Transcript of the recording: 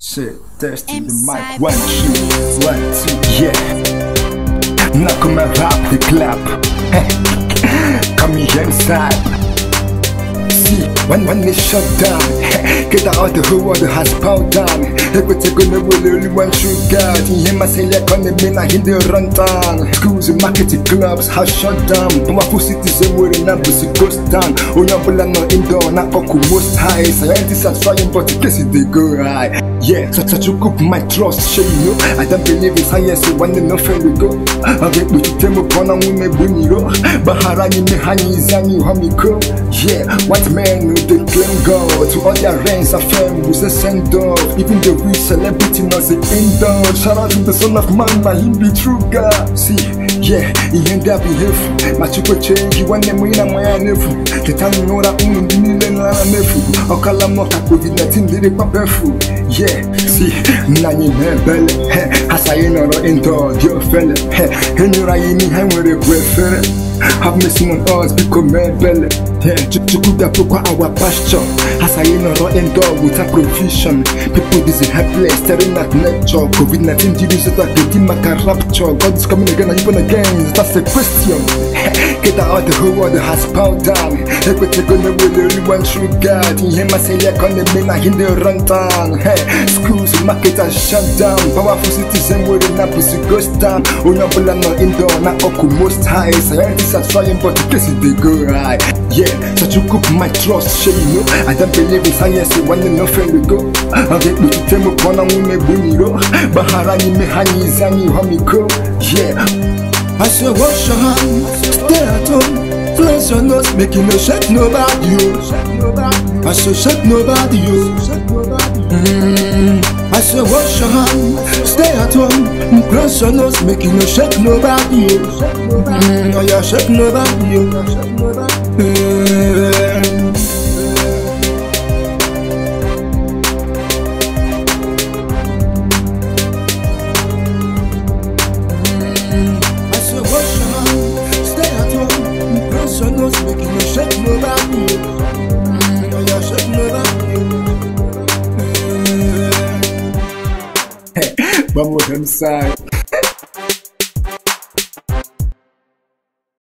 Shit, testing the mic. M-cyp. 1, 2, 1, 2, yeah. Now come and rap the clap. Come here inside. See, when they shut down, get out the whole world has bowed down. Everything gonna will only one true God. In him I say like on the men I hit the run down. Schools and marketing clubs have shut down. Powerful citizens were in Nabusi ghost town. Oyambula no indoor, not Oku most high. Scientists are trying but the cases they go high. Yeah, so you cook my trust, sure you know. I don't believe in science, so when they no fail we go. I get me to tell me Pona Mume Buniro. Baharani me Hani Zani Hamiko. Yeah, white men who they claim God. To all their reigns are firm, who's a send off. Even the rich celebrity knows the indoor. Shout out to the son of man, but he be true God. See, yeah, he ain't that behave. My chuko change, you want them in a my nephew. The time you know that only didn't learn a nephew. Okalamota Covid19 did it paperful. Yeah, see, Nani Belly, Hasayin or indoor, your fella. And you're in him with a breath. Have missing on us because my belly. Chukuda Poko our pasture. Hasayin or indoor with a provision. People busy helpless, staring at nature. Covid19 diseases that get in my rapture. God is coming again and even again. That's the question. Get out the whole world has bowed down. Everything gonna will only one true God. In him I say like on the men I in the run down. Schools, markets are shut down. Powerful citizens were in Nabusi ghost town. Oyambula no indoor, not Oku most high. Scientists are trying but the cases they go high. Yeah, so you cook my trust, sure you know. I don't believe in science, so when they no fail we go. I get me to tell me Pona Mume Buniro. Baharani me Hani Zani Hamiko. Yeah. I say wash your hands, stay at home, cleanse your nose, make you no shake nobody you. I say shake nobody you. I say wash your hands, stay at home, cleanse your nose, make you no shake nobody you. Oh yeah, shake nobody you. Making no shake nobody. Oh yeah, shake nobody. Vamos M-cyp.